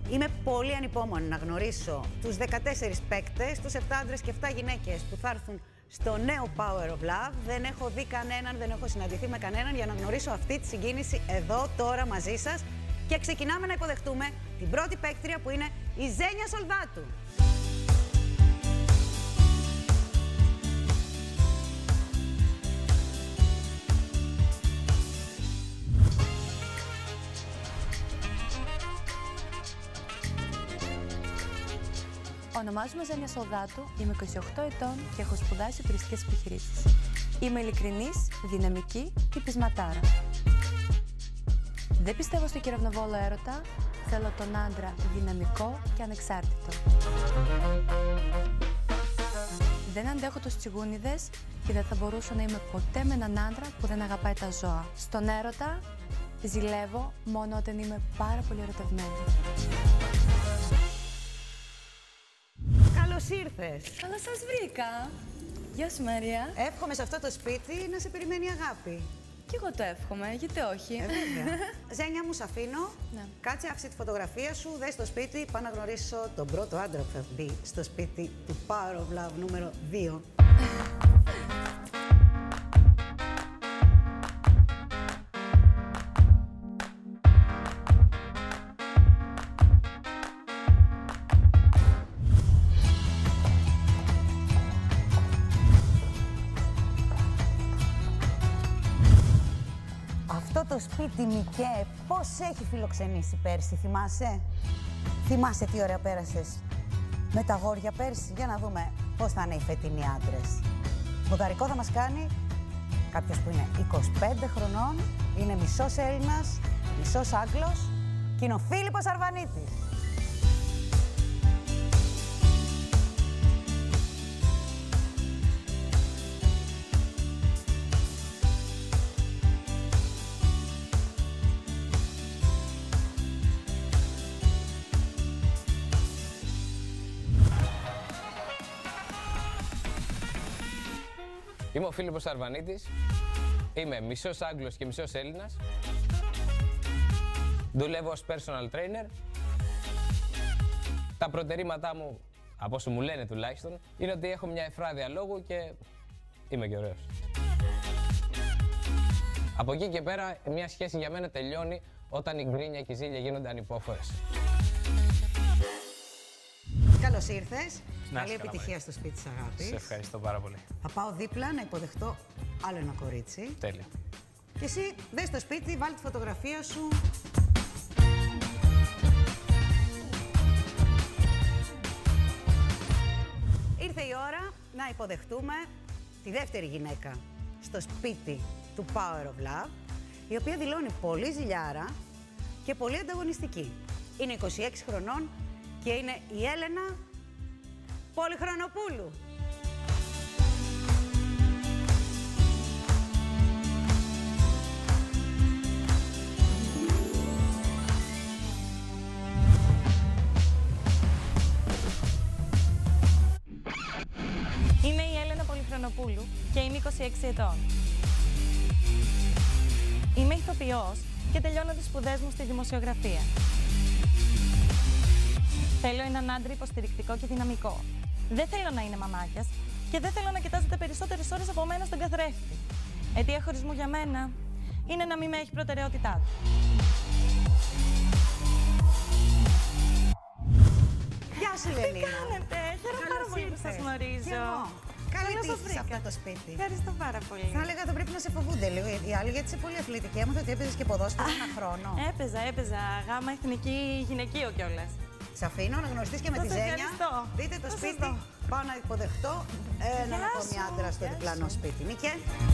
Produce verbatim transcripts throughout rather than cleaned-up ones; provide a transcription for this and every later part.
Είμαι πολύ ανυπόμονη να γνωρίσω τους δεκατέσσερις παίκτες, τους επτά άντρες και επτά γυναίκες που θα έρθουν στο νέο Power of Love. Δεν έχω δει κανέναν, δεν έχω συναντηθεί με κανέναν για να γνωρίσω αυτή τη συγκίνηση εδώ, τώρα, μαζί σας. Και ξεκινάμε να υποδεχτούμε την πρώτη παίκτρια που είναι η Ζένια Σολδάτου. Ονομάζομαι Ζένια Σολδάτου, είμαι είκοσι οκτώ ετών και έχω σπουδάσει τουριστικές επιχειρήσεις. Είμαι ειλικρινής, δυναμική και πεισματάρα. Δεν πιστεύω στο κεραυνοβόλο έρωτα, θέλω τον άντρα δυναμικό και ανεξάρτητο. Δεν αντέχω τους τσιγούνιδες και δεν θα μπορούσα να είμαι ποτέ με έναν άντρα που δεν αγαπάει τα ζώα. Στον έρωτα ζηλεύω μόνο όταν είμαι πάρα πολύ ερωτευμένη. Καλώς ήρθες. Καλώς σας βρήκα. Γεια σου, Μαρία. Εύχομαι σε αυτό το σπίτι να σε περιμένει αγάπη. Κι εγώ το εύχομαι, γιατί όχι. Ε, βέβαια. Ζένια μου, σ' αφήνω. Ναι. Κάτσε, άφησε τη φωτογραφία σου, δες το σπίτι. Πάω να γνωρίσω τον πρώτο άντρα που θα μπει στο σπίτι του Power of Love νούμερο δύο. Αυτό το σπίτι, Μικέ, πώς έχει φιλοξενήσει πέρσι, θυμάσαι? Θυμάσαι τι ωραία πέρασες με τα αγόρια πέρσι? Για να δούμε πώς θα είναι οι φετινοί άντρες. Ποδαρικό θα μας κάνει κάποιος που είναι είκοσι πέντε χρονών, είναι μισός Έλληνας, μισός Άγγλος και είναι ο Φίλιππος Αρβανίτης. Είμαι ο Φίλιππος Αρβανίτης, είμαι μισός Άγγλος και μισός Έλληνας. Δουλεύω ως personal trainer. Τα προτερήματά μου, από όσο μου λένε τουλάχιστον, είναι ότι έχω μια ευφράδεια λόγου και είμαι και ωραίος. Από εκεί και πέρα, μια σχέση για μένα τελειώνει όταν η γκρίνια και η ζήλια γίνονται ανυπόφορες. Καλώς ήρθες. Να Καλή είσαι καλά, επιτυχία στο σπίτι της αγάπης. Σε ευχαριστώ πάρα πολύ. Θα πάω δίπλα να υποδεχτώ άλλο ένα κορίτσι. Τέλεια. Και εσύ δες το σπίτι, βάλει τη φωτογραφία σου. Ήρθε η ώρα να υποδεχτούμε τη δεύτερη γυναίκα στο σπίτι του Power of Love, η οποία δηλώνει πολύ ζηλιάρα και πολύ ανταγωνιστική. Είναι είκοσι έξι χρονών και είναι η Έλενα Πολυχρονοπούλου. Είμαι η Έλενα Πολυχρονοπούλου και είμαι είκοσι έξι ετών. Είμαι ηθοποιός και τελειώνω τις σπουδές μου στη δημοσιογραφία. Θέλω έναν άντρα υποστηρικτικό και δυναμικό. Δεν θέλω να είναι μαμάκιας και δεν θέλω να κοιτάζεται περισσότερες ώρες από μένα στον καθρέφτη. Αιτία χωρισμού για μένα είναι να μην με έχει προτεραιότητά του. Γεια σου, Λελίνα. Τι κάνετε, χαίρομαι πάρα πολύ που σας γνωρίζω. Καλή Καλώς τύχη σας σε αυτό βρήκα. το σπίτι. Ευχαριστώ πάρα πολύ. Θα έλεγα ότι πρέπει να σε φοβούνται λίγο οι άλλοι, γιατί είσαι πολύ αθλητική. Έμαθα ότι έπαιζες και ποδόσφαιρο ένα χρόνο. Έπαιζα, έπαιζα γάμα εθνική γυναικείο κιόλας. Σε αφήνω να γνωριστείς και με Σας τη Ζένια. ευχαριστώ. Δείτε το Θα σας σπίτι. δω. Πάω να υποδεχτώ έναν Γεια ακόμη σου, άντρα στο γεια διπλανό σου. σπίτι. Νίκε.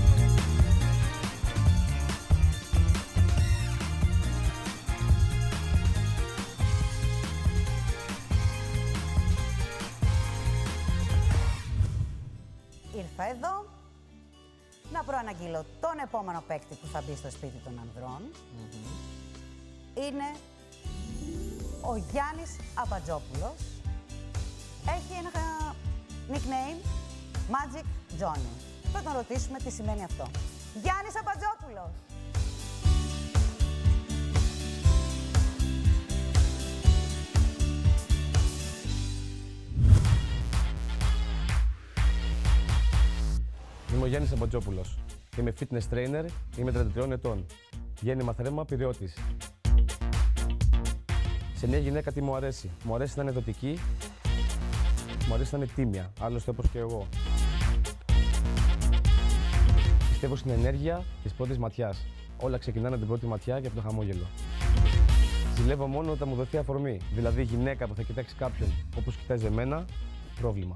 Ήρθα εδώ να προαναγγείλω τον επόμενο παίκτη που θα μπει στο σπίτι των ανδρών. Mm-hmm. Είναι ο Γιάννης Αμπατζόπουλος. Έχει ένα nickname Magic Johnny. Θα τον ρωτήσουμε τι σημαίνει αυτό. Γιάννης Αμπατζόπουλος. Είμαι ο Γιάννης Αμπατζόπουλος. Είμαι fitness trainer, είμαι τριάντα τριών ετών. Γέννημα Θρέμα, Πειραιώτης. Σε μια γυναίκα τι μου αρέσει. Μου αρέσει να είναι δοτική, μου αρέσει να είναι τίμια, άλλωστε όπως και εγώ. Πιστεύω στην ενέργεια της πρώτης ματιάς. Όλα ξεκινάνε την πρώτη ματιά και από το χαμόγελο. Ζηλεύω μόνο όταν μου δοθεί αφορμή, δηλαδή γυναίκα που θα κοιτάξει κάποιον όπως κοιτάζει εμένα, πρόβλημα.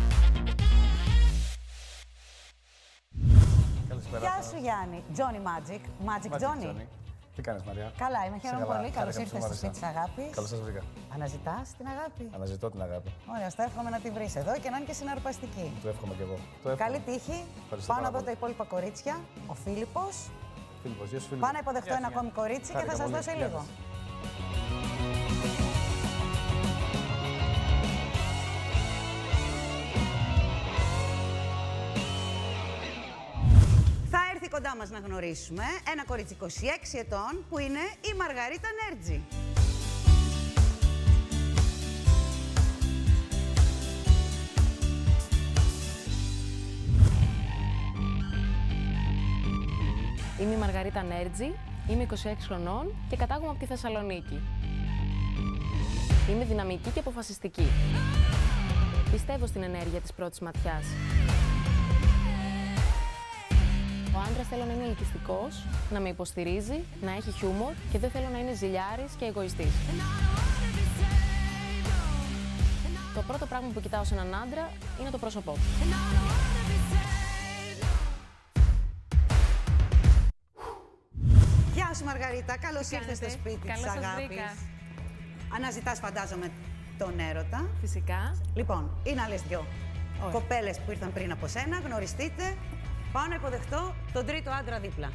Καλησπέρα. Γεια σου Γιάννη. Johnny Magic. Magic, Magic Johnny. Johnny. Τι κάνεις, Μαρία? Καλά, είμαι, χαίρομαι καλά. πολύ. Καλώς ήρθες στο σπίτι της αγάπης. Καλώς σας βρήκα. Αναζητάς την αγάπη. Αναζητώ την αγάπη. Ωραία, στο εύχομαι να τη βρεις εδώ και να είναι και συναρπαστική. Το εύχομαι κι εγώ. Το εύχομαι. Καλή τύχη. Ευχαριστώ Πάω να πάρα δω πολύ. τα υπόλοιπα κορίτσια. Ο Φίλιππος. Φίλιππος, γεια σου, Φίλιππο. Πάω να υποδεχτώ ένα ακόμη κορίτσι και Χάρηκα θα σας πολύ. δώσω Γεια λίγο. σας. Θα έρθει κοντά μας να γνωρίσουμε ένα κορίτσι είκοσι έξι ετών που είναι η Μαργαρίτα Νέρτζη. Είμαι η Μαργαρίτα Νέρτζη, είμαι είκοσι έξι χρονών και κατάγομαι από τη Θεσσαλονίκη. Είμαι δυναμική και αποφασιστική. Πιστεύω στην ενέργεια της πρώτης ματιάς. Ο άντρας θέλω να είναι ελκυστικός, να με υποστηρίζει, να έχει χιούμορ και δεν θέλω να είναι ζηλιάρης και εγωιστής. Το πρώτο πράγμα που κοιτάω σε έναν άντρα είναι το πρόσωπό του. Γεια σου Μαργαρίτα, καλώς ήρθες στο σπίτι της Καλώς σας αγάπης. βρήκα. Αναζητάς φαντάζομαι τον έρωτα. Φυσικά. Λοιπόν, είναι άλλες δυο Ωραία. κοπέλες που ήρθαν πριν από σένα, γνωριστείτε. Πάω να υποδεχτώ τον τρίτο άντρα δίπλα.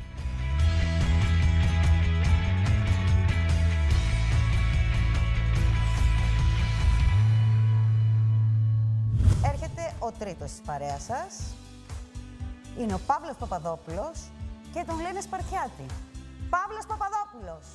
Έρχεται ο τρίτος της παρέας σας. Είναι ο Παύλος Παπαδόπουλος και τον λένε Σπαρτιάτη. Παύλος Παπαδόπουλος.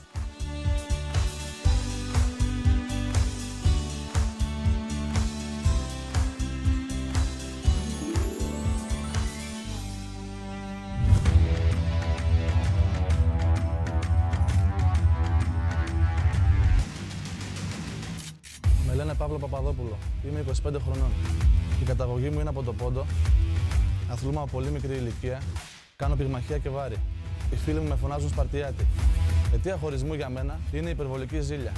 Με λένε Παύλο Παπαδόπουλο. Είμαι είκοσι πέντε χρονών. Η καταγωγή μου είναι από το Πόντο. Αθλούμαι από πολύ μικρή ηλικία. Κάνω πυγμαχία και βάρη. Οι φίλοι μου με φωνάζουν Σπαρτιάτη. Αιτία χωρισμού για μένα είναι η υπερβολική ζήλια.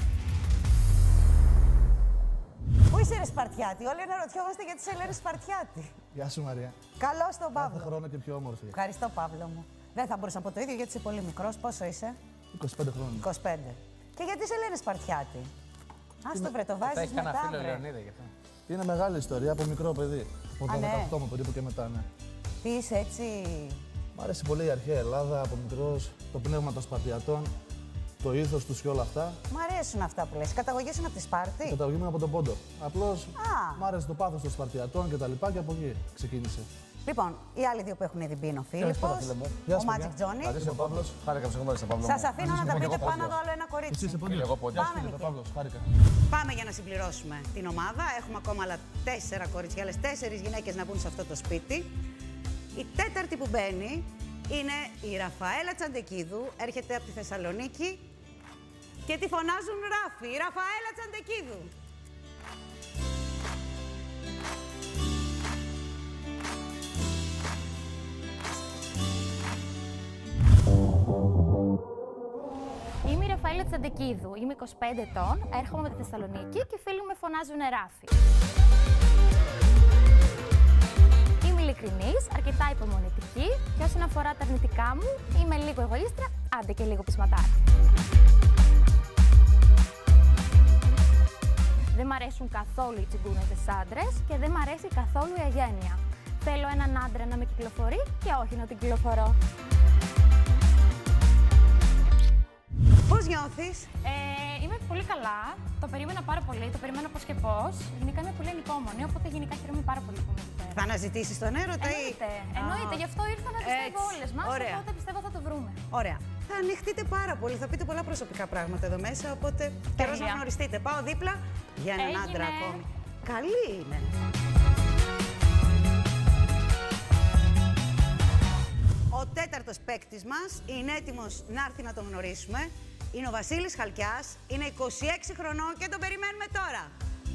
Πού είσαι ρε Σπαρτιάτη, όλοι αναρωτιόμαστε γιατί σε λένε Σπαρτιάτη. Γεια σου Μαρία. Καλώς τον Κάθε Παύλο. χρόνο και πιο όμορφη. Ευχαριστώ Παύλο μου. Δεν θα μπορούσα να πω το ίδιο γιατί είσαι πολύ μικρός. Πόσο είσαι? είκοσι πέντε χρόνια. είκοσι πέντε. Και γιατί σε λένε Σπαρτιάτη? Ας το βρε, το βάζεις Έχει κανένα μετά φίλο, βρε. Λεωνίδα, γι' αυτό. Είναι μεγάλη ιστορία από μικρό παιδί. Από Α, το ναι. δεκαοκτώ μου περίπου και μετά, ναι. Τι είσαι έτσι... Μ' αρέσει πολύ η αρχαία Ελλάδα από μικρός, το πνεύμα των Σπαρτιατών, το ήθος τους και όλα αυτά. Μ' αρέσουν αυτά που λες. Η καταγωγή σου είναι από τη Σπάρτη. Η καταγωγή μου είναι από τον Πόντο. Απλώς Α. μ' άρεσε το πάθος των Σπαρτιατών και τα λοιπά και από εκεί ξεκίνησε. Λοιπόν, οι άλλοι δύο που έχουν ήδη μπει είναι ο Φίλιππος, φίλε μου. Γεια ο σου, Magic παιδιά. Johnny. Καλώς ήρθες, ο Παύλος. Χάρηκα που σε γνώρισα, Παύλο. Σας αφήνω να τα πείτε πάνω εδώ άλλο ένα Εσύ κορίτσι. είσαι Πόντιος. εγώ Πόντιος. Πάμε, Φίλιππε, Νίκη. Παύλος, χάρηκα. Πάμε για να συμπληρώσουμε την ομάδα. Έχουμε ακόμα άλλα τέσσερα κορίτσια, άλλες τέσσερις γυναίκες να μπουν σε αυτό το σπίτι. Η τέταρτη που μπαίνει είναι η Ραφαέλα Τσαντεκίδου. Έρχεται από τη Θεσσαλονίκη και τη φωνάζουν Ράφη. Η Ραφαέλα Τσαντεκίδου. Είμαι η Ραφαέλα Τσαντεκίδου, είμαι είκοσι πέντε ετών, έρχομαι από τη Θεσσαλονίκη και φίλοι μου με φωνάζουν Ράφη. Είμαι ειλικρινής, αρκετά υπομονετική και όσον αφορά τα αρνητικά μου, είμαι λίγο εγωίστρα, άντε και λίγο πεισματάρα. Δεν μ' αρέσουν καθόλου οι τσιγκούνιδες άντρες και δεν μ' αρέσει καθόλου η αγένεια. Θέλω έναν άντρα να με κυκλοφορεί και όχι να την κυκλοφορώ. Πώς νιώθεις? Ε, είμαι πολύ καλά. Το περίμενα πάρα πολύ. Το περίμενα πώς και πώς. Γενικά είμαι πολύ ανυπόμονη, οπότε γενικά χαίρομαι πάρα πολύ που είμαι εδώ πέρα. Θα αναζητήσεις τον έρωτα ή... Εννοείται. Εννοείται. Γι' αυτό ήρθα να πιστεύω Έτσι. όλες μας. Ωραία. Οπότε πιστεύω θα το βρούμε. Ωραία. Θα ανοιχτείτε πάρα πολύ, θα πείτε πολλά προσωπικά πράγματα εδώ μέσα, οπότε καιρός να γνωριστείτε. Πάω δίπλα για έναν Έγινε. άντρα ακόμη. Καλή είναι. Ο τέταρτος παίκτης μας είναι έτοιμος να έρθει να τον γνωρίσουμε. Είναι ο Βασίλης Χαλκιάς, είναι είκοσι έξι χρονών και τον περιμένουμε τώρα.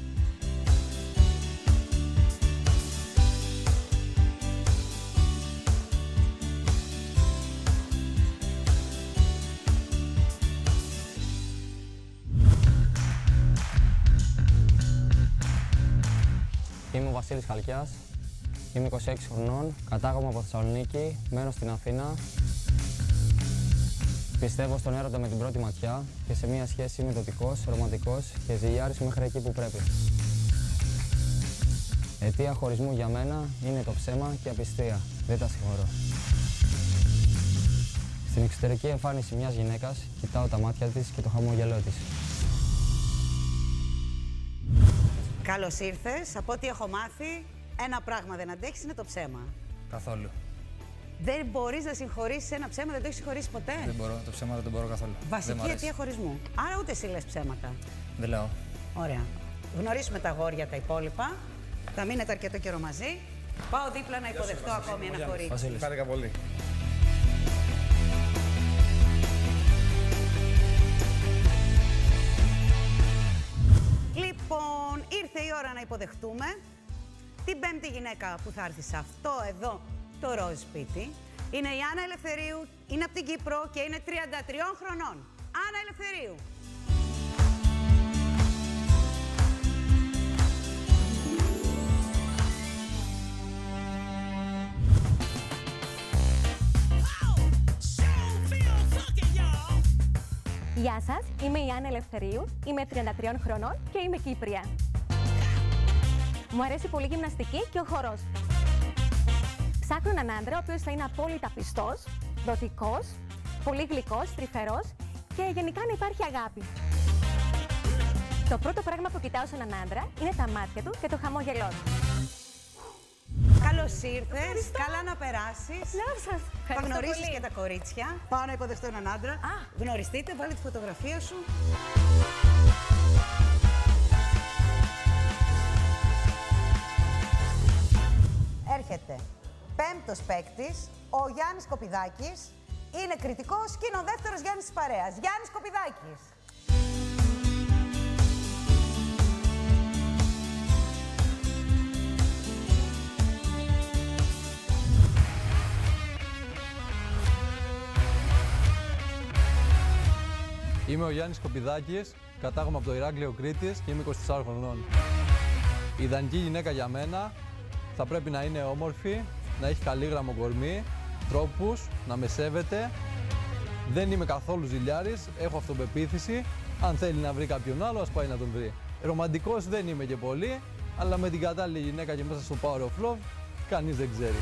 Είμαι ο Βασίλης Χαλκιάς, είμαι είκοσι έξι χρονών, κατάγομαι από Θεσσαλονίκη, μένω στην Αθήνα. Πιστεύω στον έρωτα με την πρώτη ματιά και σε μια σχέση μετωτικός, ρομαντικός και ζηλιάρης μέχρι εκεί που πρέπει. Αιτία χωρισμού για μένα είναι το ψέμα και η απιστία. Δεν τα συγχωρώ. Στην εξωτερική εμφάνιση μιας γυναίκας κοιτάω τα μάτια της και το χαμόγελό της. Καλώς ήρθες. Από ό,τι έχω μάθει, ένα πράγμα δεν αντέχεις, είναι το ψέμα. Καθόλου. Δεν μπορείς να συγχωρήσεις ένα ψέμα, δεν το έχεις συγχωρήσει ποτέ. Δεν μπορώ, το ψέμα δεν το μπορώ καθόλου. Βασική αιτία χωρισμού. Άρα ούτε εσύ λες ψέματα. Δεν λέω. Ωραία. Γνωρίσουμε τα αγόρια τα υπόλοιπα. Θα μείνετε αρκετό καιρό μαζί. Πάω δίπλα να υποδεχτώ ακόμη ένα κορίτσι. Βασίλη, χάρηκα πολύ. Λοιπόν, ήρθε η ώρα να υποδεχτούμε την πέμπτη γυναίκα που θα έρθει σε αυτό εδώ το ροζ σπίτι. Είναι η Άννα Ελευθερίου, είναι από την Κύπρο και είναι τριάντα τριών χρονών. Άννα Ελευθερίου. Γεια σας, είμαι η Άννα Ελευθερίου, είμαι τριάντα τριών χρονών και είμαι Κύπρια. Μου αρέσει πολύ η γυμναστική και ο χορός. Ψάχνω έναν άντρα ο οποίος θα είναι απόλυτα πιστός, δοτικός, πολύ γλυκός, τρυφερός και γενικά να υπάρχει αγάπη. Το πρώτο πράγμα που κοιτάω σε έναν άντρα είναι τα μάτια του και το χαμόγελό του. Καλώς ήρθες, καλά να περάσεις. σας. Θα γνωρίσεις και τα κορίτσια. Πάω να υποδεχτώ έναν άντρα. Α. Γνωριστείτε, βάλε τη φωτογραφία σου. Έρχεται πέμπτος παίκτης, ο Γιάννης Κοπηδάκης. Είναι κριτικός και είναι ο δεύτερος Γιάννης της παρέας. Γιάννης Κοπηδάκης. Είμαι ο Γιάννης Κοπηδάκης, κατάγομαι από το Ηράκλειο Κρήτης και είμαι είκοσι τεσσάρων χρονών. Η ιδανική γυναίκα για μένα θα πρέπει να είναι όμορφη, να έχει καλή γραμμοκορμή, τρόπους, να με σέβεται. Δεν είμαι καθόλου ζηλιάρης, έχω αυτοπεποίθηση. Αν θέλει να βρει κάποιον άλλο, ας πάει να τον βρει. Ρομαντικός δεν είμαι και πολύ, αλλά με την κατάλληλη γυναίκα και μέσα στο Power of Love, κανείς δεν ξέρει.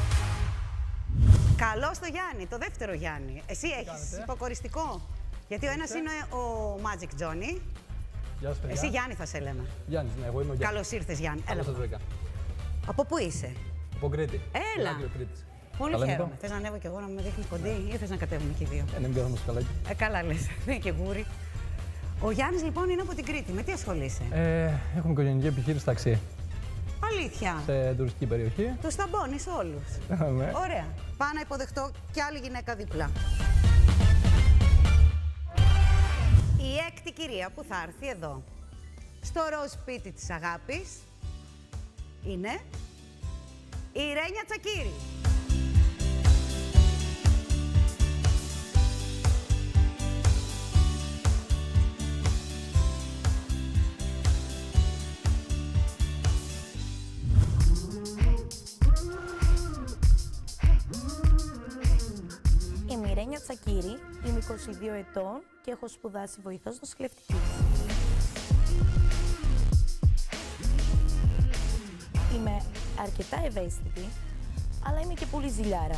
Καλώς το Γιάννη, το δεύτερο Γιάννη. Εσύ έχεις υποκοριστικό. Γιατί ο ένας είναι ο Magic Johnny. Γεια σου, παιδιά. Εσύ Γιάννη θα σε λέμε. Γιάννης, ναι, εγώ είμαι ο Γιάννης. Καλώς ήρθες Γιάννη. Έλα. Από πού είσαι? Από Κρήτη. Έλα. Ηράκλειο Κρήτης. Πολύ Καλά χαίρομαι. είναι Θες να ανέβω κι εγώ να με δείχνει κοντή ή θες να κατέβουμε και οι δύο? Ε, ναι, μην πιάσαμε σκαλάκι. Ε, καλά λες. Δεν είναι και γούρι. Ο Γιάννης λοιπόν είναι από την Κρήτη. Με τι ασχολείσαι? Ε, έχουμε οικογενειακή επιχείρηση ταξί. Αλήθεια. Σε τουριστική περιοχή. Τους ταμπώνεις όλους. Ναι. Ωραία. Πάω να υποδεχτώ κι άλλη γυναίκα δίπλα. Η έκτη κυρία που θα έρθει εδώ, στο ροζ σπίτι της αγάπης, είναι η Ρένια Τσακίρη. Είμαι η Ρένια Τσακίρη, είμαι είκοσι δύο ετών και έχω σπουδάσει βοηθός νοσηλευτικής. Είμαι αρκετά ευαίσθητη, αλλά είμαι και πολύ ζηλιάρα.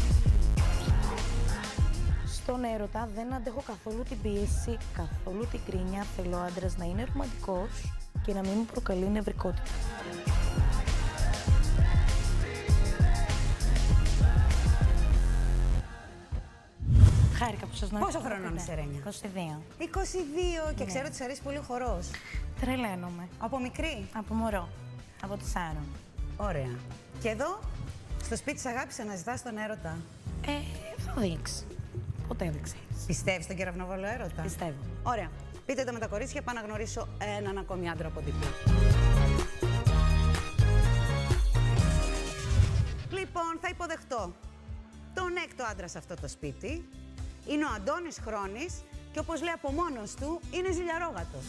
Στον έρωτα δεν αντέχω καθόλου την πίεση, καθόλου την κρίνια. Θέλω ο άντρας να είναι ρομαντικός και να μην μου προκαλεί νευρικότητα. Χάρηκα που σας γνώρισα. Πόσο χρονών είσαι, Ρένια? είκοσι δύο. είκοσι δύο και Ναι. ξέρω ότι σου αρέσει πολύ ο χορός. Τρελαίνομαι. Από μικρή? Από μωρό. Από τεσσάρων. Ωραία. Και εδώ, στο σπίτι της αγάπης, αναζητάς τον έρωτα. Ε, Ε, θα δείξει. Ποτέ δεν ξέρεις. Πιστεύεις στον κεραυνοβόλο έρωτα? Πιστεύω. Ωραία. Πείτε το με τα κορίτσια, πάω να γνωρίσω έναν ακόμη άντρα από δίπλα. Λοιπόν, θα υποδεχτώ τον έκτο άντρα σε αυτό το σπίτι. Είναι ο Αντώνης Χρόνης και όπως λέει από μόνος του, είναι ζηλιαρόγατος.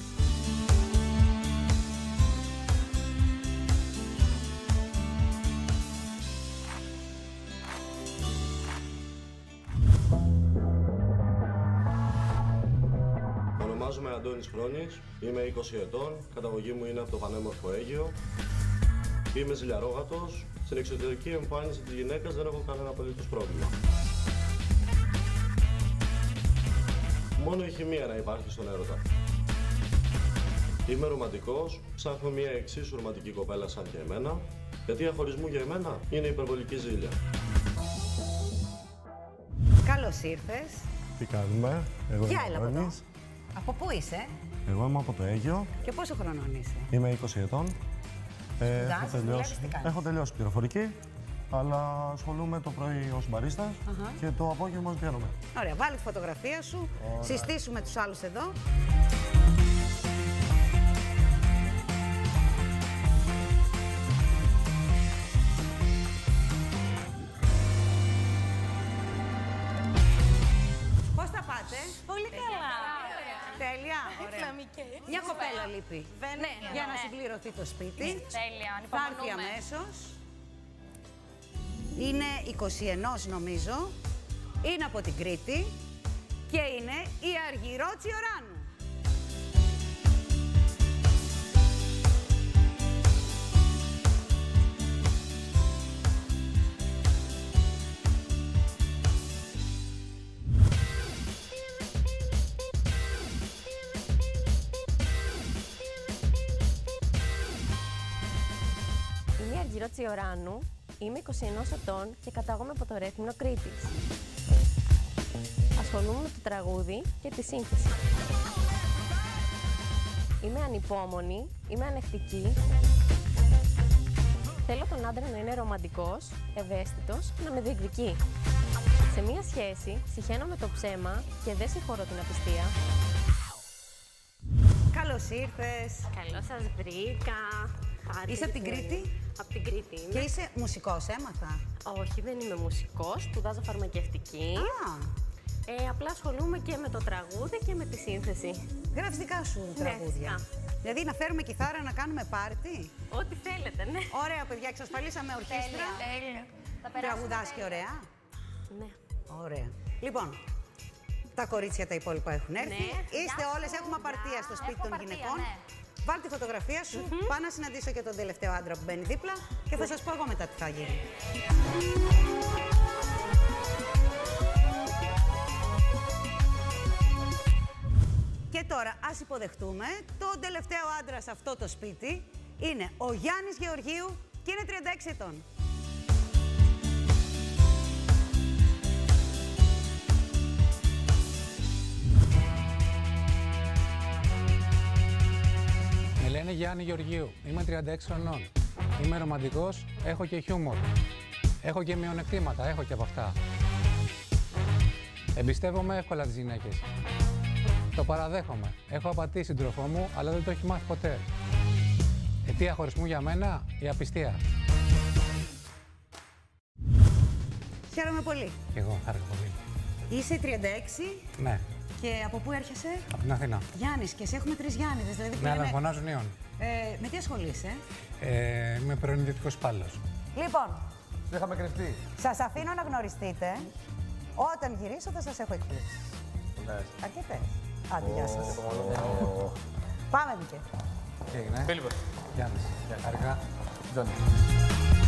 Ονομάζομαι Αντώνης Χρόνης, είμαι είκοσι ετών, καταγωγή μου είναι από το πανέμορφο Αίγυο. Είμαι ζηλιαρόγατος, στην εξωτερική εμφάνιση της γυναίκας δεν έχω κανένα απολύτως πρόβλημα. Μόνο η χημεία να υπάρχει στον έρωτα. Είμαι ρομαντικός, ψάχνω μια εξίσου ρομαντική κοπέλα σαν και εμένα, γιατί αχωρισμού για εμένα είναι υπερβολική ζήλια. Καλώς ήρθες. Τι κάνουμε, εγώ Γεια, είμαι έλα από εδώ. Αντώνης. Από πού είσαι? Εγώ είμαι από το Αίγυο. Και πόσο χρονών είσαι? Είμαι είκοσι ετών. Ε, έχω, Σπουδάζεις, τελειώσει, δουλεύεις, τι κάνεις? έχω τελειώσει πληροφορική, αλλά ασχολούμαι το πρωί ως μπαρίστας Αχα. και το απόγευμα ως πιάνομαι. Ωραία, βάλει τη φωτογραφία σου, Ωραία. συστήσουμε τους άλλους εδώ. Πώς θα πάτε? Πολύ καλά. Τέλεια, ωραία. Μια κοπέλα λείπει. Ναι, Για να ναι. συμπληρωθεί το σπίτι. Τέλεια, Θα έρθει αμέσως. Είναι είκοσι ένα νομίζω. Είναι από την Κρήτη. Και είναι η Αργυρό Τσιοράνου. Είμαι η Αργυρό Τσιοράνου, είμαι είκοσι ένα ετών και κατάγομαι από το Ρέθυμνο Κρήτης. Ασχολούμαι με το τραγούδι και τη σύνθεση. Είμαι ανυπόμονη, είμαι ανεκτική. Θέλω τον άντρα να είναι ρομαντικός, ευαίσθητος και να με διεκδικεί. Σε μία σχέση συχαίνομαι το ψέμα και δεν συγχωρώ την απιστία. Καλώς ήρθες. Καλώς σας βρήκα. Χάρη Είσαι από την πολύ. Κρήτη? Από την Κρήτη είμαι. Και είσαι μουσικός, έμαθα. Όχι, δεν είμαι μουσικός, σπουδάζω φαρμακευτική. Α. Ε, απλά ασχολούμαι και με το τραγούδι και με τη σύνθεση. Γράφεις δικά σου Ναι, τραγούδια. φυσικά. Δηλαδή να φέρουμε κιθάρα να κάνουμε πάρτι. Ό,τι θέλετε, ναι. Ωραία, παιδιά, εξασφαλίσαμε ορχήστρα. Τέλεια. Τραγουδάς και ωραία. Ναι. Ωραία. Λοιπόν, τα κορίτσια τα υπόλοιπα έχουν έρθει. Ναι. Είστε Γεια όλες, σου, έχουμε απαρτία στο σπίτι Έχω των απαρτία, γυναικών. ναι. Βάλτε τη φωτογραφία σου, πάω να συναντήσω και τον τελευταίο άντρα που μπαίνει δίπλα και θα σας πω εγώ μετά τι θα γίνει. Και τώρα ας υποδεχτούμε τον τελευταίο άντρα σε αυτό το σπίτι. Είναι ο Γιάννης Γεωργίου και είναι τριάντα έξι ετών. Με λένε Γιάννη Γεωργίου, είμαι τριάντα έξι χρονών. Είμαι ρομαντικός, έχω και χιούμορ. Έχω και μειονεκτήματα, έχω και από αυτά. Εμπιστεύομαι εύκολα τις γυναίκες. Το παραδέχομαι. Έχω απατήσει σύντροφό μου, αλλά δεν το έχει μάθει ποτέ. Αιτία χωρισμού για μένα, η απιστία. Χαίρομαι πολύ. Και εγώ, χάρηκα πολύ. Είσαι τριάντα έξι Ναι, και από πού έρχεσαι? από την Αθήνα. Γιάννης, και σε έχουμε τρεις Γιάννηδες. Δηλαδή που Ναι, αλλά λέμε- φωνάζουν Ιων. Ε, με τι ασχολείσαι? Ε, είμαι πρώην ιδιωτικός υπάλληλος. Λοιπόν, Δεν είχαμε κρυφτεί. σας αφήνω να γνωριστείτε. Όταν γυρίσω θα σας έχω εκπλήξεις. Αρκετές. Άντε, γεια σας. Πάμε, Μικέ. Τι έγινε. Φίλιππος. Γιάννης. Χάρηκα. Τζόνι.